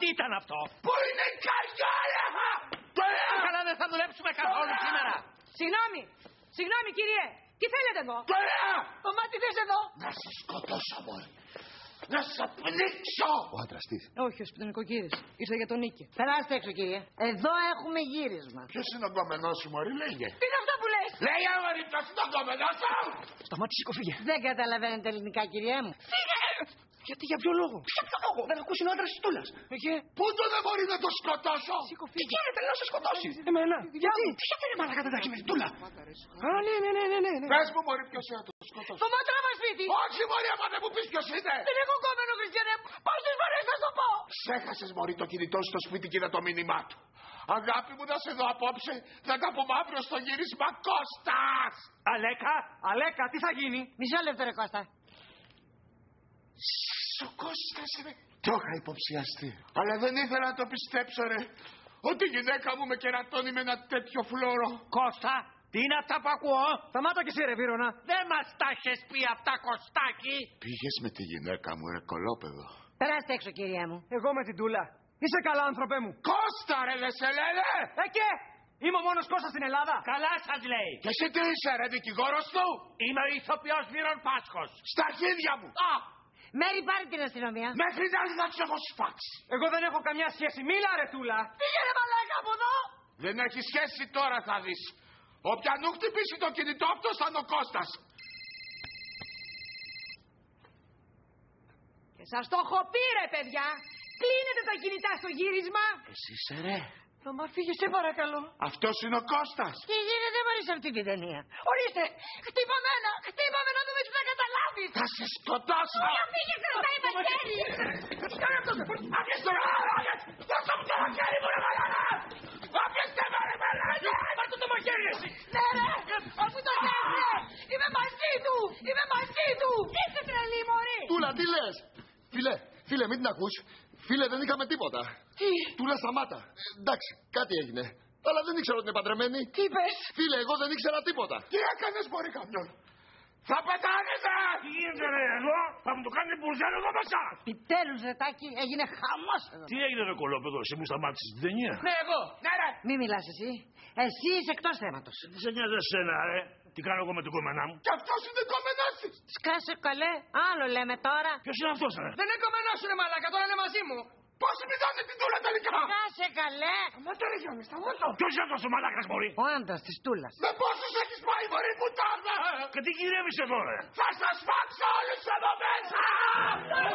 ήταν αυτό? Πού είναι η καριόλα? Καλά, δεν θα δουλέψουμε καθόλου σήμερα. Συγγνώμη κύριε, τι θέλετε εδώ? Μα τι θες εδώ? Να σε σκοτώσω, μωρή. Να σε πνίξω. Ο άντρας της. Όχι, ο σπιτονικοκύρης. Ήρθε για τον Νίκη. Περάστε έξω, κύριε. Εδώ έχουμε γύρισμα. Ποιος είναι ο γκόμενός σου, μωρή, λέγε. Τι είναι αυτό που λες? Λέγε, μωρή, ποιος είναι ο γκόμενός σου? Σταμάτησε, φύγε. Δεν καταλαβαίνετε ελληνικά, κυρία μου. Φύγε! Γιατί, για ποιο λόγο? Για ποιο λόγο? Δεν ακούσει ο άντρας της Τούλας. Πού το δεν μπορεί να το σκοτώσω? Τι γίνεται, να σε σκοτώσει. Εμένα. Γιατί? Γιατί είναι μαλάκα δεν τα έχει με την Τούλα? Α, ναι. Πες μου, μωρή, ποιος είναι να το σκοτώσω? Το μάτρα μας σπίτι. Όχι, μωρή, άμα δεν μου πεις ποιος είναι. Δεν έχω κόμενο, Χριστιανέ. Πόσες φορές θα το πω? Ξέχασες, μωρή, το κινητό στο σπίτι και είδα το μήνυμά του. Αγάπη μου, να σε δω απόψε. Θα τα πούμε αύριο στο γύρισμα. Κώστας! Αλέκα, τι θα γίνει? Μισό λεπτό, ρε Κώστα. Ο Κώστας είναι. Το είχα υποψιαστεί. Αλλά δεν ήθελα να το πιστέψω, ρε. Ότι η γυναίκα μου με κερατώνει με ένα τέτοιο φλόρο. Κώστα, τι είναι αυτά που ακούω? Σταμάτα και εσύ, ρε Βύρωνα. Δεν μας τα έχεις πει αυτά, Κωστάκη. Πήγες με τη γυναίκα μου, ρε κολόπεδο. Περάστε έξω, κυρία μου. Εγώ με την Τούλα. Είσαι καλά, άνθρωπέ μου. Κώστα, ρε, δεν σε λένε. Και! Είμαι ο μόνος Κώστας στην Ελλάδα. Καλά σας λέει. Και εσύ τι είσαι, ρε, δικηγόρος του? Είμαι ο ηθοποιός Βύρων Πάσχος. Στα χέρια μου. Μέρη, πάρε την αστυνομία. Μέχρι να έρθει να τους έχω σφάξει. Εγώ δεν έχω καμιά σχέση. Μίλα, ρε Τούλα. Πήγαινε μαλάκα από εδώ. Δεν έχει σχέση, τώρα θα δεις. Όποιανού χτυπήσει το κινητό, αυτός θα είναι ο Κώστας. Και σας το έχω πει, ρε παιδιά. Κλείνετε τα κινητά στο γύρισμα. Εσύ είσαι, ρε. Θα μ' φύγει, σε παρακαλώ. Αυτός είναι ο Κώστας. Τι γίνεται μόλις σε αυτή την ταινία? Ορίστε, χτύπαμε να δούμε τι θα καταλάβεις. Θα σε σκοτώσω. Για φύγε, κρατάει μαχαίρι. Αφήστε το μαχαίρι. Δώστε μου το μαχαίρι μου, ρε μαλάκα. Αφήστε με, ρε μαλάκα. Πάρτε το μαχαίρι εσύ. Ναι, ρε, αφού το κέφτε. Είμαι μαζί του. Είστε τρελή, μωρή. Τούλα, τι λες? Φίλε, μην την ακούς. Φίλε, δεν είχαμε τίποτα. Τι? Τούλα, σταμάτα. Εντάξει, κάτι έγινε. Αλλά δεν ήξερα ότι είναι παντρεμένη. Τι είπες? Φίλε, εγώ δεν ήξερα τίποτα. Τι έκανες, μωρή καμιόν? Θα πετάνετε! Τι γίνεται, ρε, εδώ? Θα μου το κάνετε μπουρζέλο εδώ μέσα. Επιτέλους, Ρετάκι, έγινε χαμός εδώ. Τι έγινε, ρε κολόπεδο, εσύ μου σταμάτησες την ταινία? Ναι, εγώ. Ναι, ρε. Μη μιλάς εσύ. Εσύ είσαι εκτός θέματος. Τι σε νοιάζει εσένα, ρε? Τι κάνω εγώ με την κομμενά μου? Κι αυτός είναι κομμενός της. Σκάσε καλέ. Άλλο λέμε τώρα. Ποιος είναι αυτός, ρε? Δεν είναι κομμένος, ρε μαλάκα, τώρα είναι μαζί μου. Πώς πηδάνε την Τούλα τελικά? Σκάσε καλέ. Σταμάτα, ρε Γιάννη, σταμάτα. Ποιος είναι αυτός ο μαλάκας, μωρή? Ο άντρας της Τούλας. Με πόσους έχεις πάει, μωρή πουτάνα? Και τι γυρεύεις εδώ, ρε? Θα σας φάξω όλους εδώ μέσα!